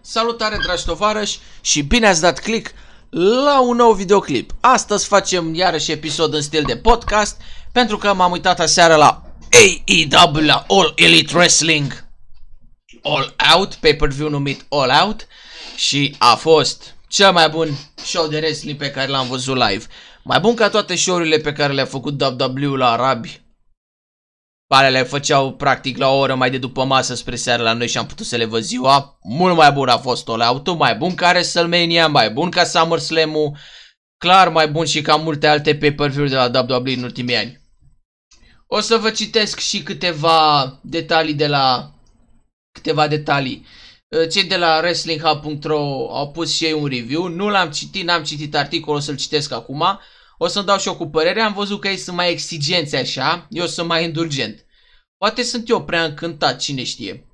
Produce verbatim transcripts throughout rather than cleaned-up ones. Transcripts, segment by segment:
Salutare dragi tovarăși și bine ați dat click la un nou videoclip. Astăzi facem iarăși episod în stil de podcast pentru că m-am uitat aseară la A E W, la All Elite Wrestling All Out, pay-per-view numit All Out, și a fost cel mai bun show de wrestling pe care l-am văzut live. Mai bun ca toate show-urile pe care le-a făcut W W E la arabi, care le făceau practic la o oră mai de după masă spre seară la noi și am putut să le văd ziua. Mult mai bun a fost All Out-ul, mai bun ca WrestleMania, mai bun ca SummerSlam-ul, clar mai bun și ca multe alte pay-per-view-uri de la W W E în ultimii ani. O să vă citesc și câteva detalii de la... câteva detalii. Cei de la wrestling hub punct ro au pus și ei un review, nu l-am citit, n-am citit articolul, o să-l citesc acum. O să-mi dau și eu cu părere, am văzut că ei sunt mai exigenți așa, eu sunt mai indulgent. Poate sunt eu prea încântat, cine știe.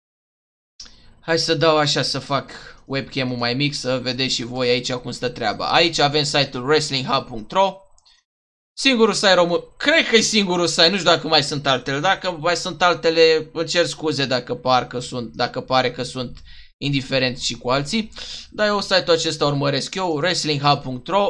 Hai să dau așa, să fac webcam-ul mai mic, să vedeți și voi aici cum stă treaba. Aici avem site-ul wrestling hub punct ro. Singurul site român, cred că e singurul site, nu știu dacă mai sunt altele. Dacă mai sunt altele, îmi cer scuze dacă par că sunt, dacă pare că sunt indiferent și cu alții. Dar eu site-ul acesta urmăresc eu, wrestling hub punct ro.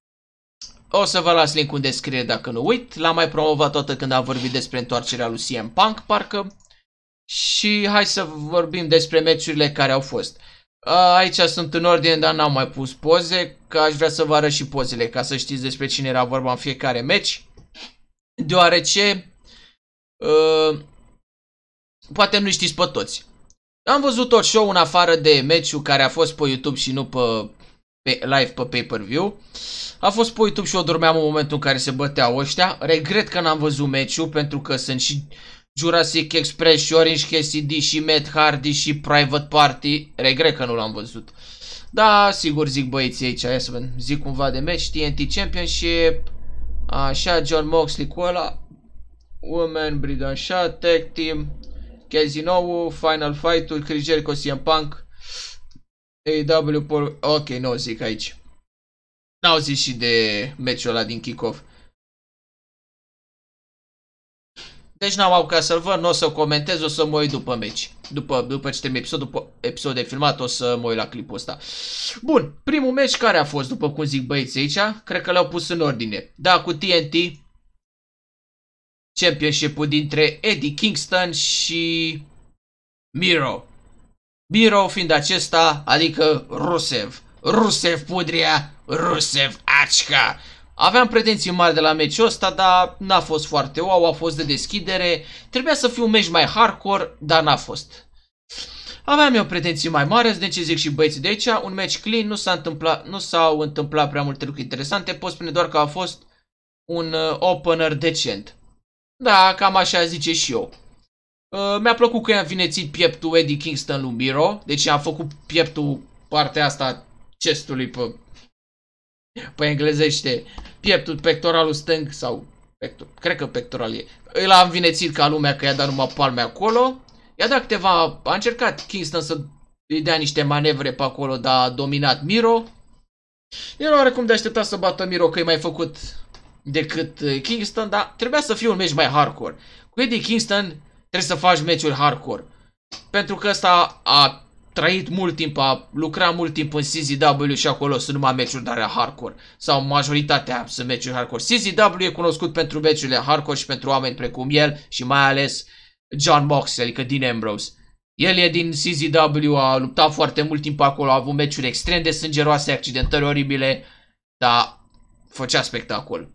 O să vă las link-ul în descriere dacă nu uit. L-am mai promovat toată când am vorbit despre întoarcerea lui C M Punk, parcă. Și hai să vorbim despre meciurile care au fost. Aici sunt în ordine, dar n-am mai pus poze, că aș vrea să vă arăt și pozele, ca să știți despre cine era vorba în fiecare meci. Deoarece uh, poate nu știți pe toți. Am văzut tot show în afară de meciul care a fost pe YouTube și nu pe, pe live pe pay-per-view. A fost pe YouTube și eu dormeam în momentul în care se băteau ăștia. Regret că n-am văzut meciul pentru că sunt și Jurassic Express și Orange Cassidy și Matt Hardy și Private Party. Regret că nu l-am văzut. Da, sigur zic băieții aici, hai să vedem. Zic cumva de meci, T N T Championship. Așa, John Moxley cu ăla. Women, Breed așa, Tag Team. Casino, Final Fight-ul, Chris Jericho, C M Punk. A E W, Paul... Ok, nu o zic aici. N-au zis și de meciul ăla din kick-off. Deci n-am apucat să-l văd, nu o să comentez, o să mă uit după meci. După, după ce termin episodul, după episod de filmat, o să mă uit la clipul ăsta. Bun, primul meci care a fost, după cum zic băieții aici, cred că le-au pus în ordine. Da, cu T N T Championship-ul dintre Eddie Kingston și Miro. Miro fiind acesta, adică Rusev. Rusev Pudria, Rusev Achka. Aveam pretenții mari de la meciul ăsta, dar n-a fost foarte wow, a fost de deschidere. Trebuia să fie un meci mai hardcore, dar n-a fost. Aveam eu pretenții mai mari, de ce zic și băieții de aici, un meci clean, nu s-a întâmplat, nu s-au întâmplat prea multe lucruri interesante, pot spune doar că a fost un uh, opener decent. Da, cam așa zice și eu. Uh, Mi-a plăcut că i-am vinețit pieptul Eddie Kingston lui Miro, deci am făcut pieptul, partea asta chestului pe... pe englezește, pieptul, pectoralul stâng sau, pector, cred că pectoral e. Îl am vinețit ca lumea că i-a dat numai palme acolo. I-a dat câteva, a încercat Kingston să îi dea niște manevre pe acolo, dar a dominat Miro. Era oarecum de așteptat să bată Miro, că e mai făcut decât Kingston, dar trebuia să fie un meci mai hardcore. Cu Eddie Kingston trebuie să faci meciuri hardcore. Pentru că ăsta a trăit mult timp, a lucrat mult timp în C Z W și acolo sunt numai meciuri de hardcore. Sau majoritatea sunt meciuri hardcore. C Z W e cunoscut pentru meciurile hardcore și pentru oameni precum el și mai ales John Moxley, adică Dean Ambrose. El e din C Z W, a luptat foarte mult timp acolo, a avut meciuri extrem de sângeroase, accidentări oribile, dar făcea spectacol.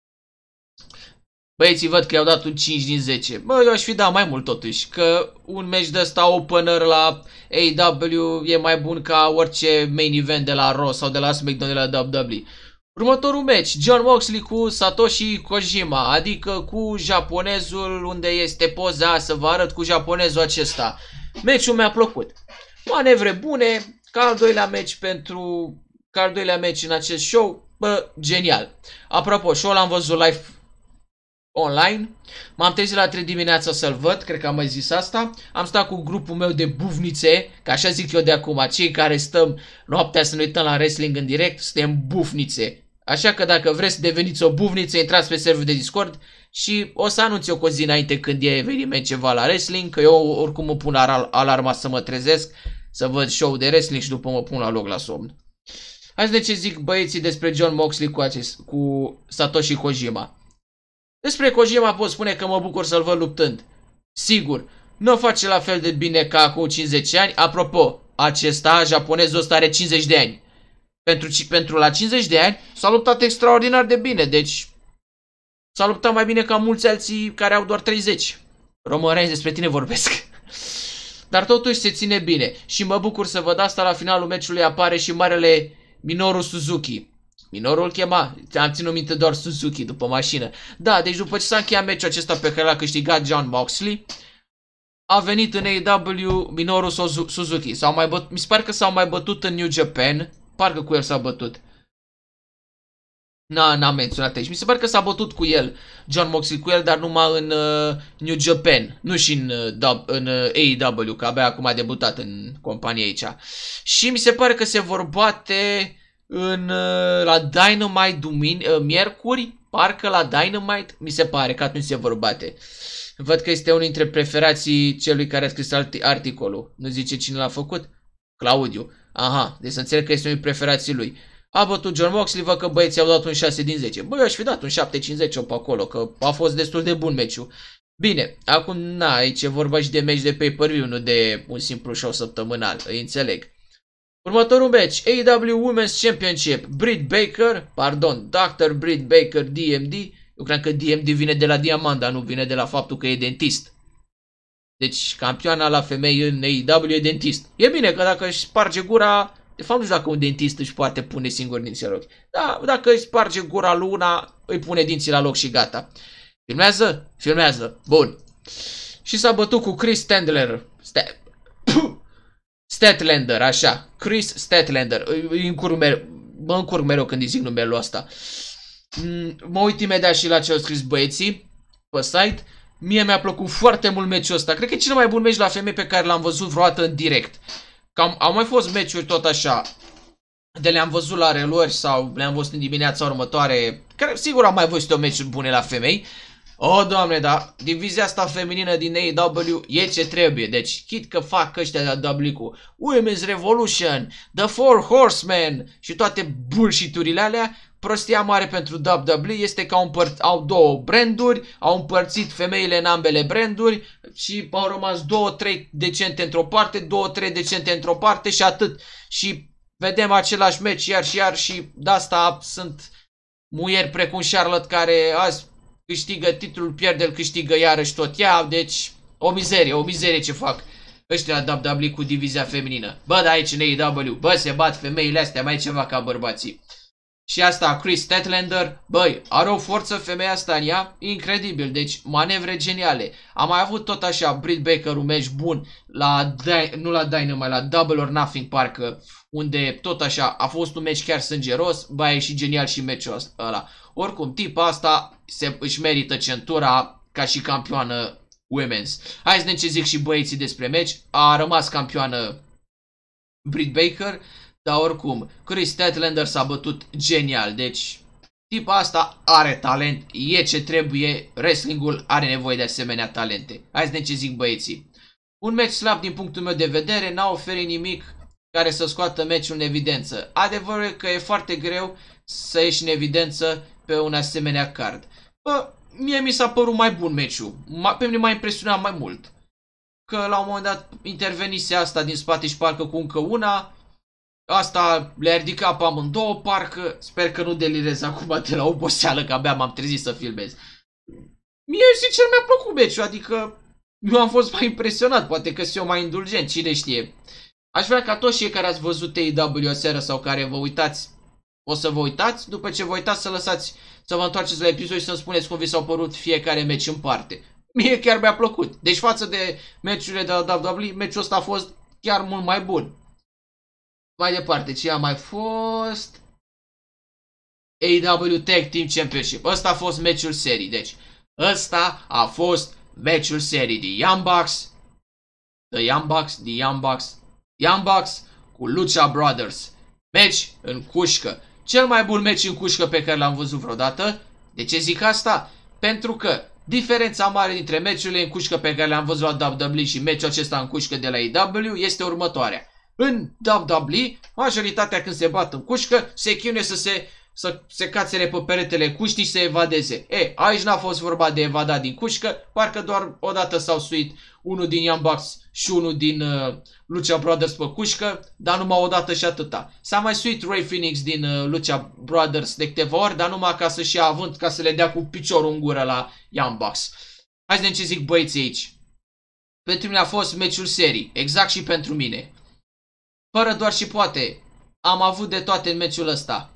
Băieții văd că i-au dat un cinci din zece. Bă, eu aș fi dat mai mult totuși, că un meci de ăsta opener la A E W e mai bun ca orice main event de la Raw sau de la SmackDown de la W W E. Următorul meci, John Moxley cu Satoshi Kojima, adică cu japonezul, unde este poza, să vă arăt cu japonezul acesta. Meciul mi-a plăcut. Manevre bune, ca al doilea meci pentru, ca al doilea meci în acest show, bă, genial. Apropo, show-ul l-am văzut live online. M-am trezit la trei dimineața să-l văd, cred că am mai zis asta. Am stat cu grupul meu de bufnițe, că așa zic eu de acum, cei care stăm noaptea să ne uităm la wrestling în direct, suntem bufnițe. Așa că dacă vreți să deveniți o bufniță, intrați pe serverul de Discord și o să anunț eu cu o zi înainte când e eveniment ceva la wrestling, că eu oricum mă pun alarma să mă trezesc să văd show de wrestling și după mă pun la loc la somn. Hai să vedem ce zic băieții despre Jon Moxley cu, acest, cu Satoshi Kojima. Despre Kojima pot spune că mă bucur să-l văd luptând. Sigur, nu o face la fel de bine ca acum cincizeci ani. Apropo, acesta, japonezul ăsta, are cincizeci de ani. Pentru, pentru la cincizeci de ani s-a luptat extraordinar de bine. Deci s-a luptat mai bine ca mulți alții care au doar treizeci. Roman Reigns, despre tine vorbesc. Dar totuși se ține bine. Și mă bucur să văd asta. La finalul meciului apare și marele Minoru Suzuki. Minoru îl chema, am ținut minte doar Suzuki după mașină. Da, deci după ce s-a încheiat meciul acesta pe care l-a câștigat Jon Moxley, a venit în A E W Minoru Suzuki. S-au mai bătut, mi se pare că s-au mai bătut în New Japan. Parcă cu el s-a bătut. Na, n-am menționat aici. Mi se pare că s-a bătut cu el, Jon Moxley cu el, dar numai în uh, New Japan. Nu și în, uh, în uh, A E W, că abia acum a debutat în companie aici. Și mi se pare că se vor bate în, uh, la Dynamite dumini, uh, miercuri. Parcă la Dynamite, mi se pare că atunci se vor bate. Văd că este unul dintre preferații celui care a scris articolul. Nu zice cine l-a făcut? Claudiu. Aha, deci să înțeleg că este unul dintre preferații lui. A bătut Jon Moxley, văd că băieții au dat un șase din zece. Băi, eu aș fi dat un șapte cincizeci pe acolo, că a fost destul de bun meciul. Bine, acum, na, aici e vorba și de meci de pay-per-view, nu de un simplu show săptămânal, îi înțeleg. Următorul match, A E W Women's Championship, Britt Baker, pardon, doctor Britt Baker, D M D. Eu cred că D M D vine de la diamant, dar nu vine de la faptul că e dentist. Deci, campioana la femei în A E W e dentist. E bine că dacă își sparge gura... De fapt, nu știu dacă un dentist își poate pune singur dinții la loc. Da, dacă îi sparge gura lui una, îi pune dinții la loc și gata. Filmează? Filmează. Bun. Și s-a bătut cu Chris Statlander. St Statlander, așa. Chris Statlander. Îi încurc mereu, mă încurc mereu când îi zic numele ăsta. Mă uit imediat și la ce au scris băieții pe site. Mie mi-a plăcut foarte mult meciul ăsta. Cred că e cel mai bun meci la femei pe care l-am văzut vreodată în direct. Cam, au mai fost meciuri tot așa, de le-am văzut la reluări sau le-am văzut în dimineața următoare, care sigur am mai văzut o meciuri bune la femei. O, Doamne, da, divizia asta feminină din A E W e ce trebuie, deci chit că fac ăștia de W cu Women's Revolution, The Four Horsemen și toate bullshit-urile alea, prostia mare pentru W W E este că au, au două branduri, au împărțit femeile în ambele branduri și au rămas două, trei decente într-o parte, două, trei decente într-o parte și atât. Și vedem același meci iar și iar și de asta sunt muieri precum Charlotte care azi câștigă titlul, pierde, îl câștigă iarăși tot ea, deci o mizerie, o mizerie ce fac ăștia la W W E cu divizia feminină. Bă, da, aici în A E W, bă, se bat femeile astea mai ceva ca bărbații. Și asta, Chris Statlander, băi, are o forță femeia asta în ea, incredibil, deci manevre geniale. Am mai avut tot așa Britt Baker un meci bun, la, nu la Dynamite, la Double or Nothing parcă, unde tot așa a fost un meci chiar sângeros, bă, a ieșit genial și meciul ăla. Oricum, tipa asta se, își merită centura ca și campioană Women's. Hai să vedem ce zic și băieții despre meci. A rămas campioană Britt Baker. Dar oricum, Chris Statlander s-a bătut genial, deci tipa asta are talent, e ce trebuie, wrestlingul are nevoie de asemenea talente. Hai să vedem ce zic băieții. Un meci slab din punctul meu de vedere, n-a oferit nimic care să scoată meciul în evidență. Adevărul e că e foarte greu să ieși în evidență pe un asemenea card. Bă, mie mi s-a părut mai bun meciul, pe mine m-a impresionat mai mult. Că la un moment dat intervenise asta din spate și parcă cu încă una. Asta le-a ridicat pe amândouă, parcă, sper că nu delirez acum de la oboseală, că abia m-am trezit să filmez. Mie, sincer, mi-a plăcut meciul, adică eu am fost mai impresionat, poate că sunt eu mai indulgent, cine știe. Aș vrea ca toți cei care ați văzut A E W aseară sau care vă uitați, o să vă uitați, după ce vă uitați să lăsați, să vă întoarceți la episod și să-mi spuneți cum vi s-au părut fiecare meci în parte. Mie chiar mi-a plăcut, deci față de meciurile de la W W E, meciul ăsta a fost chiar mult mai bun. Mai departe, ce a mai fost? A E W Tag Team Championship. Ăsta a fost meciul serii. Deci, ăsta a fost meciul serii. The Young Bucks. The Young Bucks. The Young Bucks. Young Bucks cu Lucha Brothers. Meci în cușcă. Cel mai bun meci în cușcă pe care l-am văzut vreodată. De ce zic asta? Pentru că diferența mare dintre meciurile în cușcă pe care le-am văzut la W W E și meciul acesta în cușcă de la A E W este următoarea. În W W E, majoritatea când se bat în cușcă, se chinuie să se, să se cațere pe peretele cuștii și să evadeze. E, aici n-a fost vorba de evadat din cușcă, parcă doar odată s-au suit unul din Young Bucks și unul din uh, Lucha Brothers pe cușcă, dar numai odată și atâta. S-a mai suit Ray Phoenix din uh, Lucha Brothers de câteva ori, dar numai ca să-și ia avânt, ca să le dea cu piciorul în gură la Young Bucks. Hai să vedem ce zic băieții aici. Pentru mine a fost meciul serii, exact și pentru mine. Fără doar și poate, am avut de toate în meciul ăsta.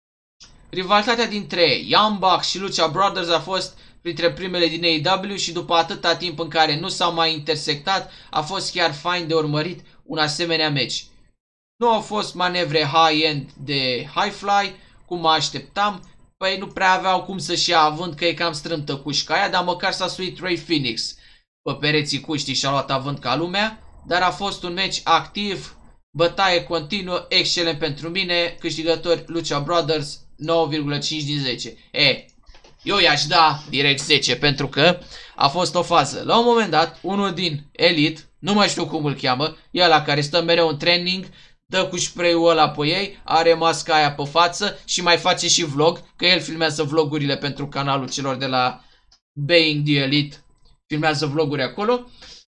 Rivalitatea dintre Young Bucks și Lucha Brothers a fost printre primele din A E W și după atâta timp în care nu s-au mai intersectat, a fost chiar fain de urmărit un asemenea meci. Nu au fost manevre high-end de high fly, cum mă așteptam, păi nu prea aveau cum să-și ia avânt că e cam strâmtă cușca aia, dar măcar s-a suit Ray Phoenix pe pereții cuștii și a luat avânt ca lumea, dar a fost un meci activ, bătaie continuă, excelent pentru mine, câștigători Lucha Brothers nouă virgulă cinci din zece. E, eu i-aș da direct zece pentru că a fost o fază. La un moment dat, unul din Elite, nu mai știu cum îl cheamă, e ăla care stă mereu în training, dă cu spray-ul ăla pe ei, are masca aia pe față și mai face și vlog, că el filmează vlogurile pentru canalul celor de la Being the Elite, filmează vloguri acolo.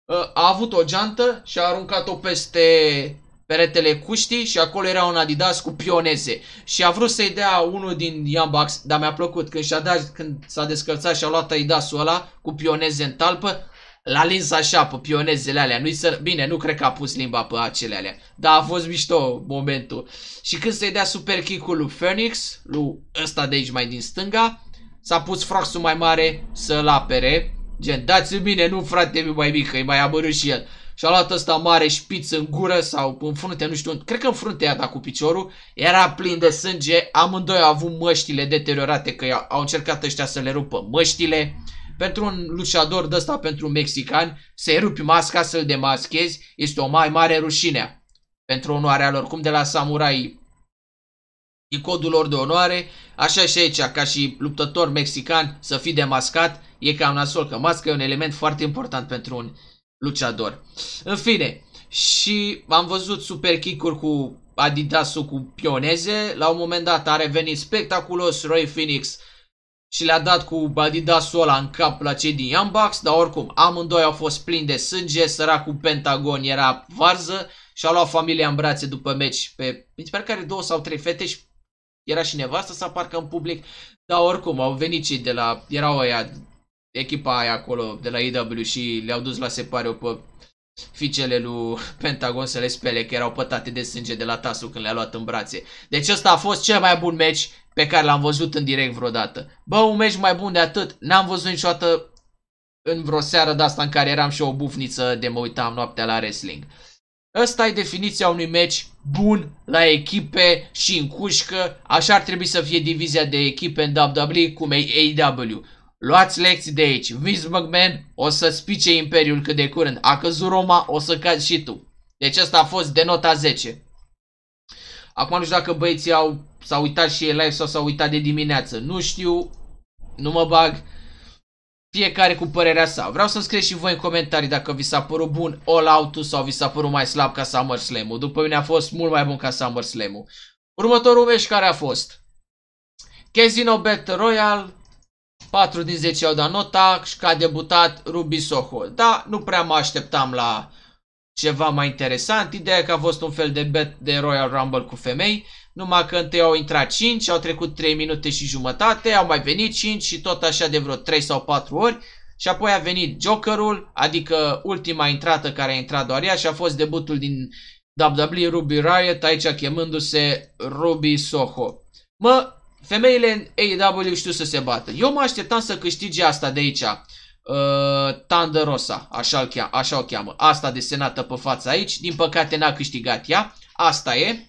A avut o geantă și a aruncat-o peste peretele cuștii și acolo era un Adidas cu pioneze. Și a vrut să-i dea unul din Young Bucks, dar mi-a plăcut. Când și-a dat, când s-a descălțat și a luat Adidasul ăla cu pioneze în talpă, l-a lins așa pe pionezele alea. Nu-i să... Bine, nu cred că a pus limba pe acele alea, dar a fost mișto momentul. Și când să-i dea super kick-ul lui Phoenix, lui ăsta de aici mai din stânga, s-a pus fraxul mai mare să-l apere. Gen, dați-mi bine, nu frate mai mic, că e mai amărât și el. Și-a luat ăsta mare șpiț în gură sau în frunte, nu știu, cred că în frunte i-a dat cu piciorul. Era plin de sânge, amândoi au avut măștile deteriorate, că au încercat ăștia să le rupă măștile. Pentru un luciador de ăsta, pentru un mexican, să-i rupi masca, să-l demaschezi, este o mai mare rușine pentru onoarea lor. Cum de la samurai e codul lor de onoare, așa și aici, ca și luptător mexican, să fii demascat, e cam nasol, că masca e un element foarte important pentru un luciador. În fine, și am văzut super kick-uri cu Adidasul cu pioneze. La un moment dat a revenit spectaculos Ray Phoenix și le-a dat cu Adidasul ăla în cap la cei din Young Bucks, dar oricum amândoi au fost plini de sânge, săracul Pentagon era varză și a luat familia în brațe după meci. Pe, mi se pare că are două sau trei fete și era și nevastă să aparcă în public, dar oricum au venit cei de la, erau aia, echipa aia acolo de la A E W și le-au dus la separiu pe fiicele lui Pentagon să le spele, că erau pătate de sânge de la tasul când le-a luat în brațe. Deci ăsta a fost cel mai bun meci pe care l-am văzut în direct vreodată. Bă, un meci mai bun de atât n-am văzut niciodată în vreo seară de asta în care eram și o bufniță de mă uitam noaptea la wrestling. Ăsta e definiția unui meci bun la echipe și în cușcă. Așa ar trebui să fie divizia de echipe în W W E cum e A E W. Luați lecții de aici. Vince McMahon o să spice Imperiul cât de curând. A căzut Roma, o să cazi și tu. Deci ăsta a fost de nota zece. Acum nu știu dacă băieții au, s-au uitat și ei live sau s-au uitat de dimineață. Nu știu, nu mă bag. Fiecare cu părerea sa. Vreau să scrieți și voi în comentarii dacă vi s-a părut bun All Out-ul sau vi s-a părut mai slab ca SummerSlam-ul. După mine a fost mult mai bun ca SummerSlam-ul. Următorul meci care a fost Casino Battle Royale. patru din zece au dat nota și că a debutat Ruby Soho. Da, nu prea mă așteptam la ceva mai interesant. Ideea e că a fost un fel de bet de Royal Rumble cu femei. Numai că întâi au intrat cinci, au trecut trei minute și jumătate, au mai venit cinci și tot așa de vreo trei sau patru ori. Și apoi a venit Jokerul, adică ultima intrată care a intrat doar ea și a fost debutul din W W E Ruby Riott, aici chemându-se Ruby Soho. Mă, femeile în A E W știu să se bată. Eu mă așteptam să câștige asta de aici. Uh, Thunder Rosa, așa o, cheamă, așa o cheamă. Asta desenată pe fața aici. Din păcate n-a câștigat ea. Asta e.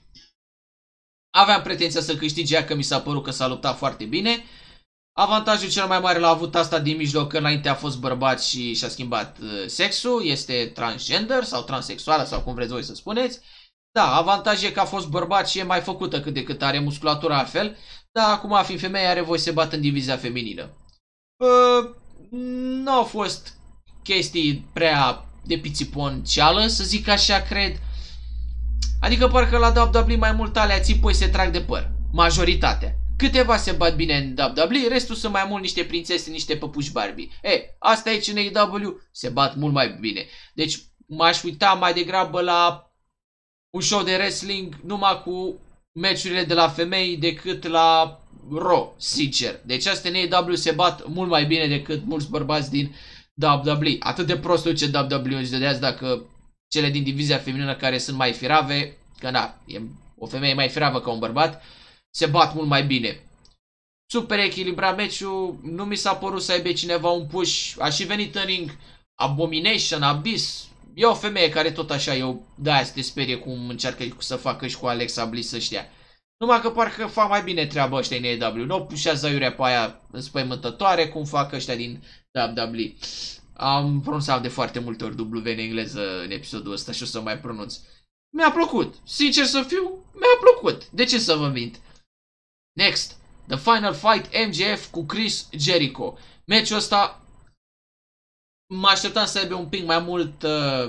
Aveam pretenția să câștige ea, că mi s-a părut că s-a luptat foarte bine. Avantajul cel mai mare l-a avut asta din mijloc, că înainte a fost bărbat și și-a schimbat uh, sexul. Este transgender sau transexuală sau cum vreți voi să spuneți. Da, avantajul e că a fost bărbat și e mai făcută cât de cât, are musculatura altfel. Dar acum, fiind femeie, are voie să se bată în divizia feminină. Uh, nu au fost chestii prea de pițiponcială, să zic așa, cred. Adică parcă la W W E mai mult alea țipoi se trag de păr. Majoritatea. Câteva se bat bine în W W E, restul sunt mai mult niște prințese, niște păpuși Barbie. E, asta aici în A E W se bat mult mai bine. Deci m-aș uita mai degrabă la un show de wrestling numai cu meciurile de la femei decât la Raw, sincer. Deci astea în A E W se bat mult mai bine decât mulți bărbați din W W E. Atât de prost duce W W E în ziua de azi dacă cele din divizia feminină care sunt mai firave, că na, e o femeie mai firavă ca un bărbat, se bat mult mai bine. Super echilibrat meciul, nu mi s-a părut să aibă cineva un push. A și venit în ring Abomination, Abyss. E o femeie care tot așa eu de-aia să te sperie cum încearcă să facă și cu Alexa Bliss ăștia. Numai că parcă fac mai bine treaba ăștia în A E W. Nu pușează aiurea pe aia înspăimântătoare cum fac ăștia din W W E. Am pronunțat de foarte multe ori W în engleză în episodul ăsta și o să mai pronunț. Mi-a plăcut. Sincer să fiu, mi-a plăcut. De ce să vă mint? Next. The Final Fight M J F cu Chris Jericho. Meciul ăsta mă așteptam să aibă un pic mai mult uh,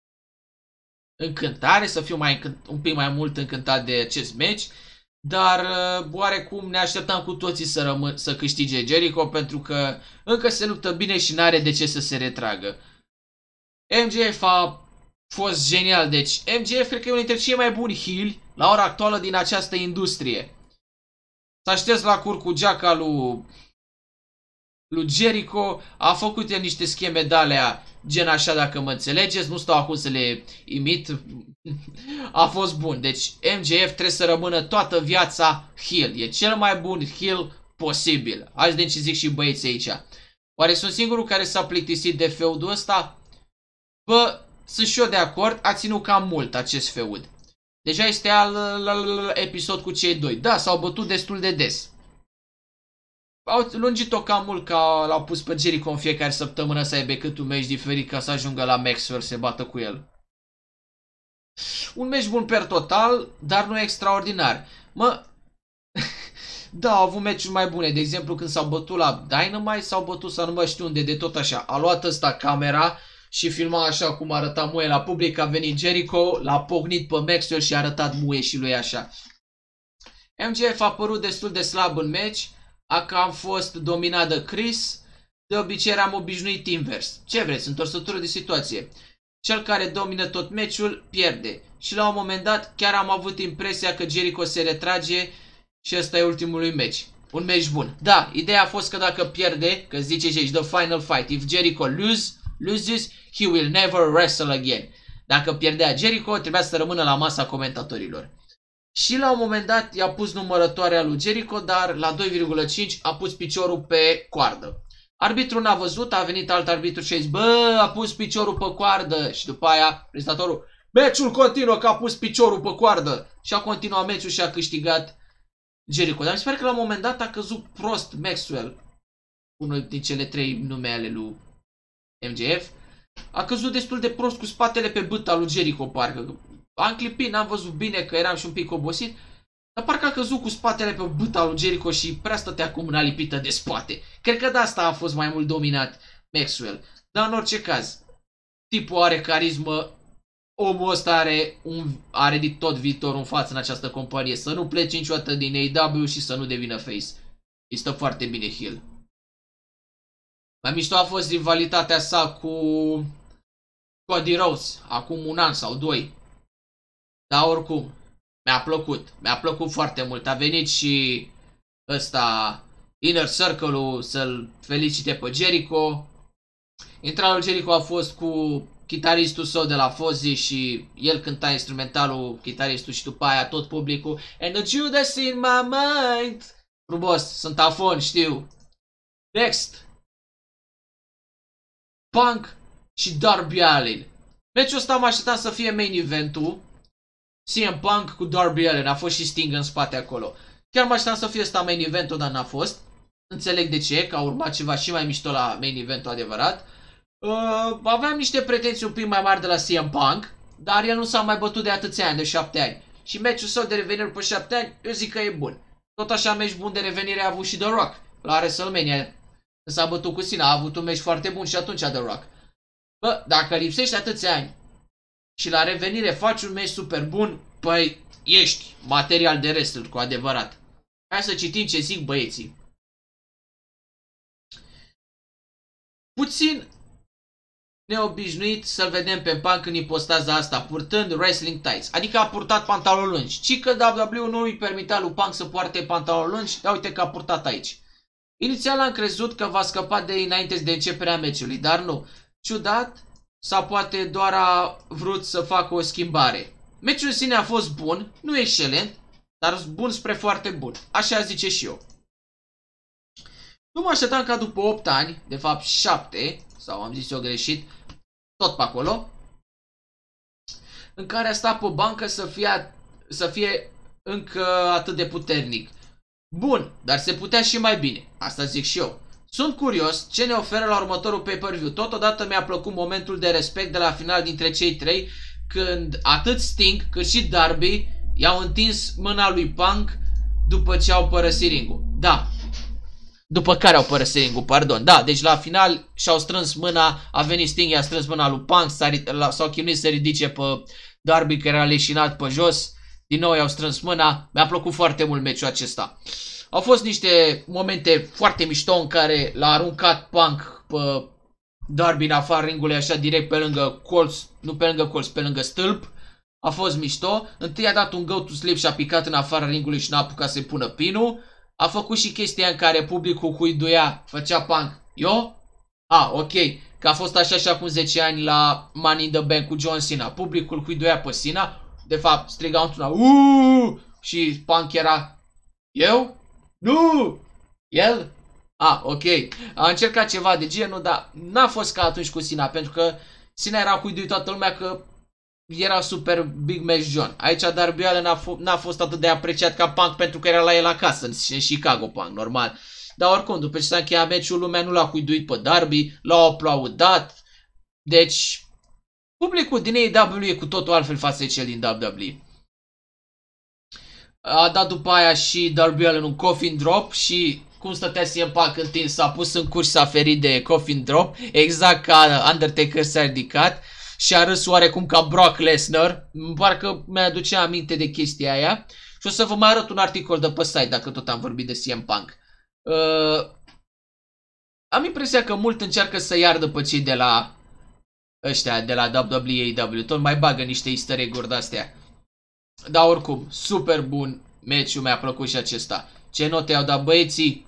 încântare, să fiu mai încânt, un pic mai mult încântat de acest meci. Dar uh, oarecum ne așteptam cu toții să, rămân, să câștige Jericho pentru că încă se luptă bine și n-are de ce să se retragă. M J F a fost genial, deci M J F cred că e unul dintre cei mai buni heel la ora actuală din această industrie. S-a șters la cur cu geaca lui, lui Jericho, a făcut el niște scheme de-alea, gen așa dacă mă înțelegeți, nu stau acum să le imit, a fost bun. Deci M J F trebuie să rămână toată viața heel, e cel mai bun heel posibil. Azi de ce zic și băieții aici. Oare sunt singurul care s-a plictisit de feudul ăsta? Bă, sunt și eu de acord, a ținut cam mult acest feud. Deja este al, al, al episod cu cei doi. Da, s-au bătut destul de des. Au lungit-o cam mult ca l-au pus pe Jericho în fiecare săptămână să aibă cât un meci diferit ca să ajungă la Maxwell să se bată cu el. Un meci bun per total, dar nu extraordinar. Mă... da, au avut meciuri mai bune. De exemplu, când s-au bătut la Dynamite, s-au bătut sau nu mai știu unde, de tot așa. A luat ăsta camera și filma așa cum arăta muie la public, a venit Jericho, l-a pocnit pe Maxwell și a arătat muie și lui așa. M J F a părut destul de slab în meci, a cam fost dominat de Chris, de obicei eram obișnuit invers. Ce vreți, întorsătură de situație. Cel care domină tot meciul pierde. Și la un moment dat chiar am avut impresia că Jericho se retrage și ăsta e ultimul lui meci. Un meci bun. Da, ideea a fost că dacă pierde, că zice aici, the final fight, if Jericho lose, loses, he will never wrestle again. Dacă pierdea Jericho, trebuia să rămână la masa comentatorilor. Și la un moment dat i-a pus numărătoarea lui Jericho, dar la doi virgulă cinci a pus piciorul pe coardă. Arbitrul n-a văzut, a venit alt arbitru și a zis, bă, a pus piciorul pe coardă. Și după aia, prezentatorul, meciul continuă că a pus piciorul pe coardă. Și a continuat meciul și a câștigat Jericho. Dar mi se pare că la un moment dat a căzut prost Maxwell, unul din cele trei nume ale lui M J F. A căzut destul de prost cu spatele pe bâta lui Jericho, parcă. Am clipit, n-am văzut bine că eram și un pic obosit. Dar parcă a căzut cu spatele pe bâta lui Jericho și prea stătea cu mâna lipită de spate. Cred că de asta a fost mai mult dominat Maxwell. Dar în orice caz, tipul are carismă. Omul ăsta are, un, are de tot viitorul în față în această companie. Să nu plece niciodată din A E W și să nu devină face. Îi stă foarte bine heel. Mai mișto a fost rivalitatea sa cu Cody Rhodes, acum un an sau doi. Dar oricum, mi-a plăcut. Mi-a plăcut foarte mult. A venit și ăsta, Inner Circle-ul, să-l felicite pe Jericho. Intrarea lui Jericho a fost cu chitaristul său de la Fozzy și el cânta instrumentalul, chitaristul și după aia tot publicul. And the Judas in my mind. Frumos, sunt afon, știu. Next. Punk și Darby Allin. Meciul ăsta mă așteptam să fie main event-ul. C M Punk cu Darby Allin. A fost și Sting în spate acolo. Chiar mă așteptam să fie ăsta main event-ul, dar n-a fost. Înțeleg de ce, că a urmat ceva și mai mișto la main event-ul adevărat. Uh, aveam niște pretenții un pic mai mari de la C M Punk, dar el nu s-a mai bătut de atâția ani, de șapte ani. Și meciul său de revenire după șapte ani, eu zic că e bun. Tot așa meci bun de revenire a avut și The Rock la WrestleMania. S-a bătut cu sine, a avut un meci foarte bun și atunci The Rock. Bă, dacă lipsești atâția ani și la revenire faci un meci super bun, păi ești material de wrestler cu adevărat. Hai să citim ce zic băieții. Puțin neobișnuit să-l vedem pe Punk în ipostaza asta, purtând wrestling tights. Adică a purtat pantaloni lungi. Ci că W W E nu îi permitea lui Punk să poarte pantaloni lungi, dar uite că a purtat aici. Inițial am crezut că va scăpa de înainte de începerea meciului, dar nu. Ciudat, sau poate doar a vrut să facă o schimbare. Meciul în sine a fost bun, nu excelent, dar bun spre foarte bun. Așa zice și eu. Nu mă așteptam ca după opt ani, de fapt șapte, sau am zis eu greșit, tot pe acolo, în care a stat pe bancă să fie, să fie încă atât de puternic. Bun, dar se putea și mai bine, asta zic și eu. Sunt curios ce ne oferă la următorul pay-per-view. Totodată mi-a plăcut momentul de respect de la final dintre cei trei, când atât Sting cât și Darby i-au întins mâna lui Punk după ce au părăsit ringul. Da. După care au părăsit ringul, pardon. Da, deci la final și-au strâns mâna, a venit Sting, i-a strâns mâna lui Punk, s-au chinuit să ridice pe Darby care era leșinat pe jos. Din nou i-au strâns mâna. Mi-a plăcut foarte mult meciul acesta. Au fost niște momente foarte mișto în care l-a aruncat Punk pe Darby în afară ringului așa direct pe lângă colț, nu pe lângă colț, pe lângă stâlp. A fost mișto. Întâi a dat un go to sleep și a picat în afara ringului și n-a apucat să-i pună pinul. A făcut și chestia în care publicul huiduia, făcea Punk. Eu? A, ok. Că a fost așa și acum zece ani la Money in the Bank cu John Cena. Publicul huiduia pe Cena. De fapt, striga într-una uuuu și Punk era eu? Nu! El? A, ok. A încercat ceva de genul, dar n-a fost ca atunci cu Cena, pentru că Cena era huiduit toată lumea că era super Big Match John. Aici Darby Allin n-a fost atât de apreciat ca Punk pentru că era la el acasă, în Chicago Punk, normal. Dar oricum, după ce s-a încheiat meciul, lumea nu l-a huiduit pe Darby, l-a aplaudat. Deci, publicul din A E W e cu totul altfel față de cel din W W E. A dat după aia și Darby Allin un coffin drop și cum stătea C M Punk întins, s-a pus în curs și s-a ferit de coffin drop, exact ca Undertaker s-a ridicat și a râs oarecum ca Brock Lesnar. Parcă mi-aduce aminte de chestia aia și o să vă mai arăt un articol de pe site dacă tot am vorbit de C M Punk. Uh, am impresia că mult încearcă să iardă pe cei de la ăștia, de la W W E A E W, tot mai bagă niște easter egg-uri de-astea. Dar oricum, super bun meciul, mi-a plăcut și acesta. Ce note au dat băieții?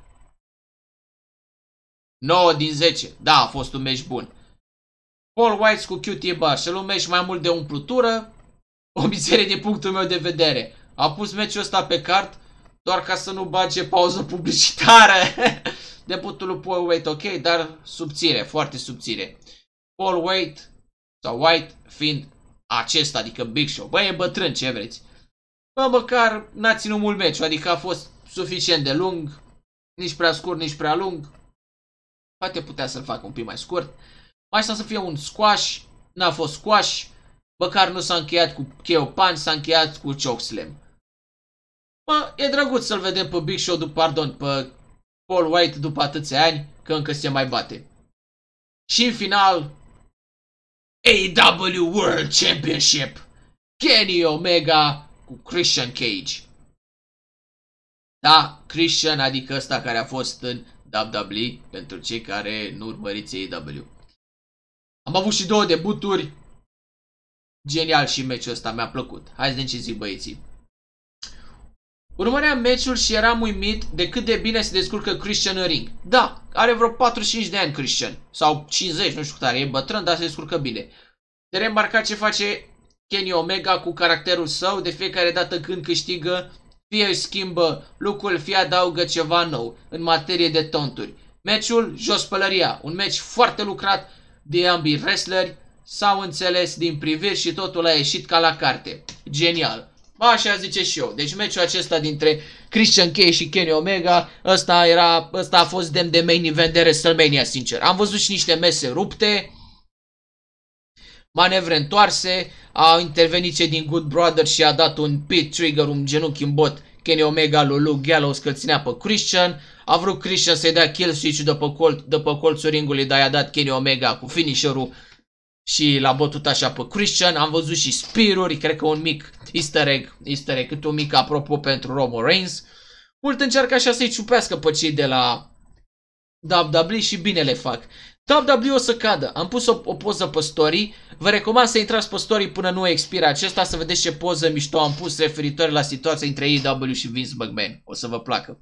nouă din zece. Da, a fost un meci bun. Paul White cu Q T Marshall, un meci mai mult de umplutură. O mizerie din punctul meu de vedere. A pus meciul ăsta pe card doar ca să nu bage pauză publicitară. Debutul lui Paul White, ok, dar subțire, foarte subțire. Paul White sau White fiind acesta, adică Big Show. Băi, e bătrân, ce vreți. Bă, măcar n-a ținut mult meciul, adică a fost suficient de lung. Nici prea scurt, nici prea lung. Poate putea să-l facă un pic mai scurt. Mai să fie un squash. N-a fost squash. Măcar nu s-a încheiat cu K O punch, s-a încheiat cu chokeslam. Bă, e drăguț să-l vedem pe Big Show, după, pardon, pe Paul White după atâția ani, că încă se mai bate. Și în final, A E W World Championship. Kenny Omega cu Christian Cage. Da, Christian, adică ăsta care a fost în W W E, pentru cei care nu urmăriți A E W. Am avut și două debuturi. Genial și meciul ăsta, mi-a plăcut. Hai să vedem ce zic băieții. Urmăream meciul și eram uimit de cât de bine se descurcă Christian în ring. Da, are vreo patruzeci și cinci de ani Christian. Sau cincizeci, nu știu cât are, e bătrân, dar se descurcă bine. De remarcat ce face Kenny Omega cu caracterul său, de fiecare dată când câștigă, fie își schimbă lucrul, fie adaugă ceva nou în materie de tonturi. Meciul, jos pălăria, un meci foarte lucrat de ambii wrestleri, s-au înțeles din priviri și totul a ieșit ca la carte. Genial. Așa zice și eu. Deci meciul acesta dintre Christian Cage și Kenny Omega, ăsta, era, ăsta a fost demn de main event de WrestleMania, sincer. Am văzut și niște mese rupte, manevre întoarse, a intervenit cei din Good Brothers și a dat un pit trigger, un genunchi în bot Kenny Omega lui Luke Gallows că îl ținea pe Christian. A vrut Christian să-i dea kill switch-ul de pe, col de pe colțul ringului, dar i-a dat Kenny Omega cu finisher-ul și l-a bătut așa pe Christian. Am văzut și spear-uri, cred că un mic easter egg, easter egg, cât un mic apropo pentru Roman Reigns. Mult încearcă așa să-i ciupească pe cei de la W W E și bine le fac. W W E o să cadă. Am pus o, o poză pe story. Vă recomand să intrați pe story până nu expiră acesta, să vedeți ce poză mișto am pus referitor la situația între A E W și Vince McMahon. O să vă placă.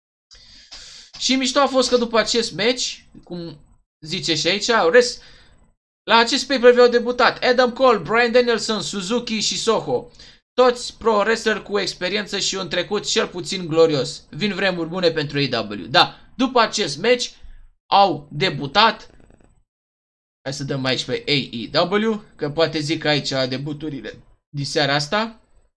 Și mișto a fost că după acest match, cum zice și aici, rest, la acest pay-per-view au debutat Adam Cole, Bryan Danielson, Suzuki și Soho. Toți pro wrestler cu experiență și un trecut cel puțin glorios. Vin vremuri bune pentru A E W. Da, după acest match au debutat. Hai să dăm aici pe A E W, că poate zic aici debuturile din seara asta.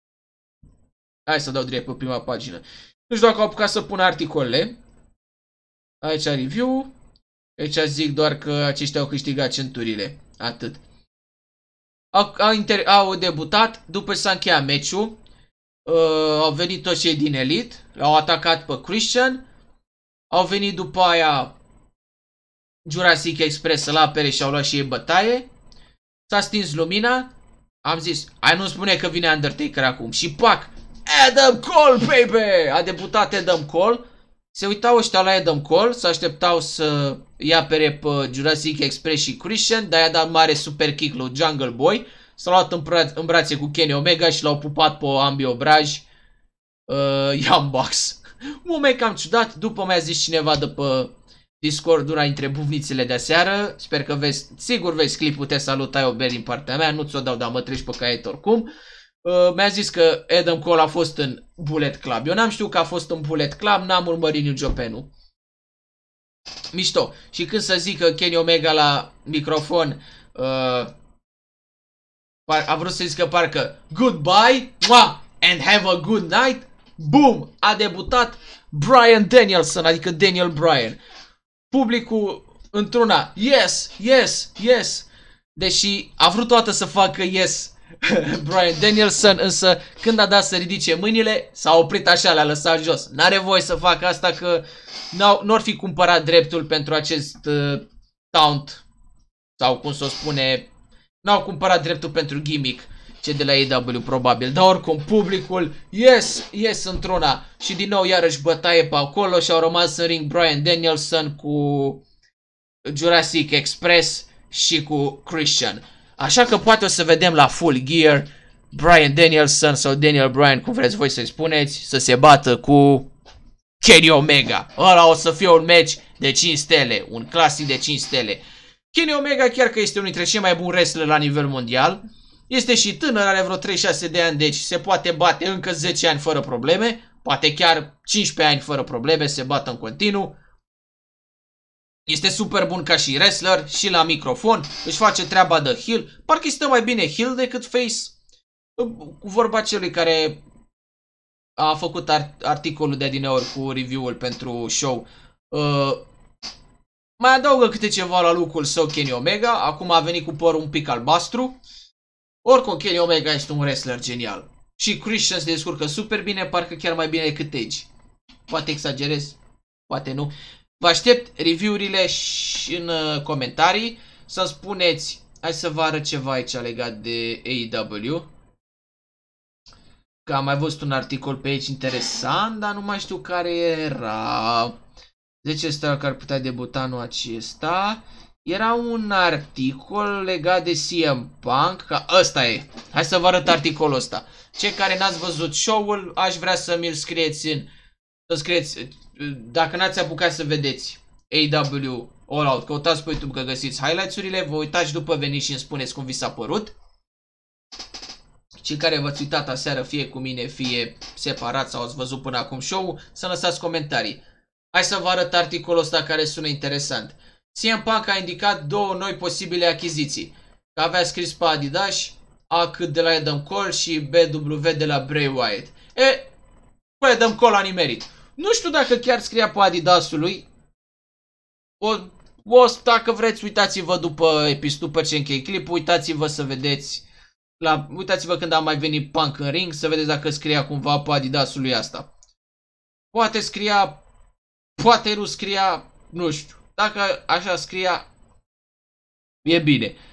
Hai să dau direct pe prima pagină. Nu știu dacă au apucat să pună articolele. Aici review. Aici zic doar că aceștia au câștigat centurile. Atât. Au, au, inter, au debutat după ce s-a încheiat meciul. Uh, au venit toți cei din Elite. L-au atacat pe Christian. Au venit după aia Jurassic Express să-l apere și au luat și ei bătaie. S-a stins lumina. Am zis, hai nu spune că vine Undertaker acum. Și pac! Adam Cole, baby! A debutat Adam Cole. Se uitau ăștia la Adam Cole, se așteptau să ia apere pe Jurassic Express și Christian, dar i-a dat mare super kick lui Jungle Boy. S-a luat în, bra în brațe cu Kenny Omega și l-au pupat pe ambii obraji. Uh, Young Bucks. Un moment cam ciudat, după mi-a zis cineva de pe Discord una dintre buvnițele de aseară. Sper că vezi, sigur vezi clipul, te salut, ai o beri din partea mea, nu ți-o dau, dar mă treci pe caiet oricum. Uh, mi-a zis că Adam Cole a fost în Bullet Club. Eu n-am știut că a fost în Bullet Club, n-am urmărit New Japan-ul. Mișto. Și când să zic că Kenny Omega la microfon uh, a vrut să zică parcă goodbye mwah, and have a good night, boom, a debutat Bryan Danielson, adică Daniel Bryan. Publicul într-una, yes, yes, yes, deși a vrut toată să facă yes Bryan Danielson, însă când a dat să ridice mâinile, s-a oprit așa, le-a lăsat jos. N-are voie să facă asta că nu ar fi cumpărat dreptul pentru acest uh, taunt, sau cum să o spune, n-au cumpărat dreptul pentru gimmick, ce de la A E W probabil. Dar oricum, publicul, yes, yes într-una. Și din nou iarăși bătaie pe acolo și au rămas în ring Bryan Danielson cu Jurassic Express și cu Christian. Așa că poate o să vedem la Full Gear Bryan Danielson sau Daniel Bryan, cum vreți voi să-i spuneți, să se bată cu Kenny Omega. Ăla o să fie un match de cinci stele, un clasic de cinci stele. Kenny Omega chiar că este unul dintre cei mai buni wrestler la nivel mondial. Este și tânăr, are vreo treizeci și șase de ani, deci se poate bate încă zece ani fără probleme. Poate chiar cincisprezece ani fără probleme, se bată în continuu. Este super bun ca și wrestler și la microfon, își face treaba de heel. Parcă este mai bine heel decât face. Cu vorba celui care a făcut articolul de adineori cu review-ul pentru show. Uh, mai adaugă câte ceva la look-ul său Kenny Omega. Acum a venit cu părul un pic albastru. Oricum Kenny Omega este un wrestler genial. Și Christian se descurcă super bine, parcă chiar mai bine decât Edge. Poate exagerez, poate nu. Vă aștept review-urile și în comentarii. Să-mi spuneți, hai să vă arăt ceva aici legat de A E W. Că am mai văzut un articol pe aici interesant, dar nu mai știu care era. zece stele care ar putea debuta anul acesta. Era un articol legat de C M Punk, că ăsta e. Hai să vă arăt articolul ăsta. Cei care n-ați văzut show-ul, aș vrea să mi-l scrieți în... Să scrieți, dacă n-ați apucat să vedeți A E W All Out, căutați pe YouTube că găsiți highlights-urile, vă uitați după veniți și îmi spuneți cum vi s-a părut. Cei care v-ați uitat aseară, fie cu mine, fie separat sau ați văzut până acum show-ul, să lăsați comentarii. Hai să vă arăt articolul ăsta care sună interesant. C M Punk a indicat două noi posibile achiziții. Că avea scris pe Adidas, A C de la Adam Cole și B W de la Bray Wyatt. E, cu Adam Cole a nimerit. Nu știu dacă chiar scria pe Adidasului. O, o, dacă vreți, uitați-vă după episodul, după ce închei clipul, uitați-vă să vedeți. La, uitați-vă când a mai venit Punk în ring, să vedeți dacă scria cumva pe Adidasului asta. Poate scria, poate nu scria, nu știu. Dacă așa scria, e bine.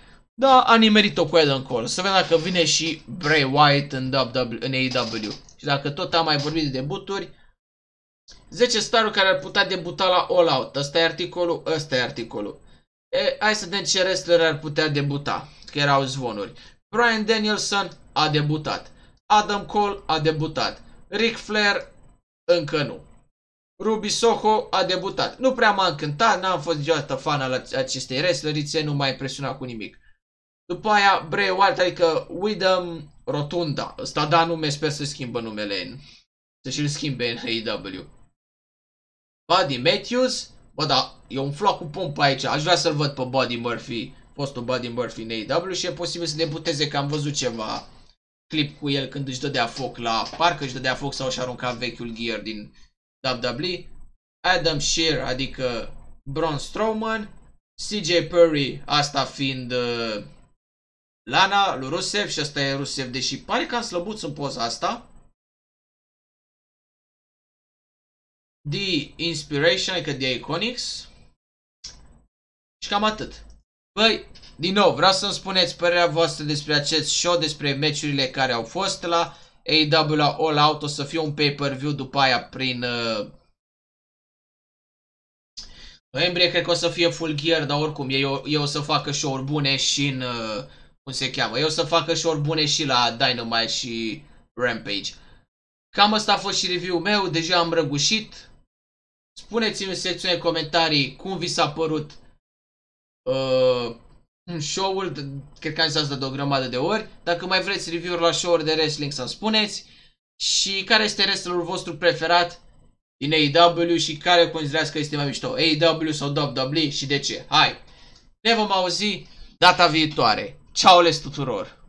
Da, a nimerit-o cu Adam Cole. Să vedem dacă vine și Bray Wyatt în, în A E W. Și dacă tot am mai vorbit de debuturi, zece staruri care ar putea debuta la All Out. Ăsta e articolul, ăsta e articolul. E, hai să vedem ce wrestler ar putea debuta, că erau zvonuri. Bryan Danielson a debutat. Adam Cole a debutat. Ric Flair încă nu. Ruby Soho a debutat. Nu prea m-a încântat, n-am fost niciodată fan al acestei wrestlerițe, nu m-a impresionat cu nimic. După aia Bray Wyatt, adică Windham Rotunda. Ăsta da nume, sper să schimbă numele în... să și-l schimbe în A E W. Buddy Matthews. Bă, da, e un floc cu pompă aici. Aș vrea să-l văd pe Buddy Murphy, fostul Buddy Murphy în A E W și e posibil să debuteze, că am văzut ceva clip cu el când își dădea foc la... parcă își dădea foc sau își arunca vechiul gear din W W E. Adam Shear, adică Braun Strowman. C J Perry, asta fiind uh, Lana lui Rusev și asta e Rusev, deși pare cam slăbuț în poza asta. The Inspiration, adică The Iconics. Și cam atât. Băi, din nou, vreau să-mi spuneți părerea voastră despre acest show, despre meciurile care au fost la A E W, la All Out. O să fie un pay-per-view după aia prin uh, noiembrie, cred că o să fie full gear, dar oricum ei o, ei o să facă show-uri bune și în, uh, cum se cheamă, ei o să facă show-uri bune și la Dynamite și Rampage. Cam asta a fost și review-ul meu, deja am răgușit. Spuneți-mi în secțiunea de comentarii cum vi s-a părut uh, show-ul, cred că am zis asta de o grămadă de ori. Dacă mai vreți review-uri la show-uri de wrestling, să-mi spuneți. Și care este wrestlerul vostru preferat din A E W și care considerați că este mai mișto, A E W sau W W E și de ce. Hai, ne vom auzi data viitoare. Ciao les tuturor!